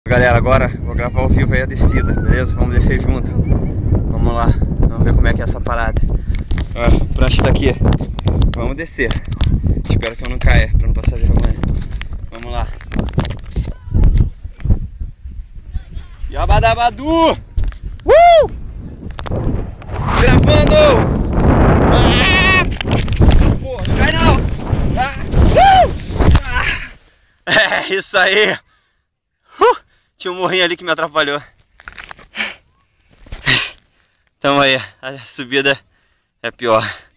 Galera, agora vou gravar ao vivo aí a descida, beleza? Vamos descer junto. Vamos lá, vamos ver como é que é essa parada. Ó, prancha daqui. Vamos descer. Espero que eu não caia, pra não passar vergonha. Vamos lá. Yabadabadu! Gravando! Pô, não cai não! É isso aí! Tinha um morrinho ali que me atrapalhou. Tamo aí, a subida é pior.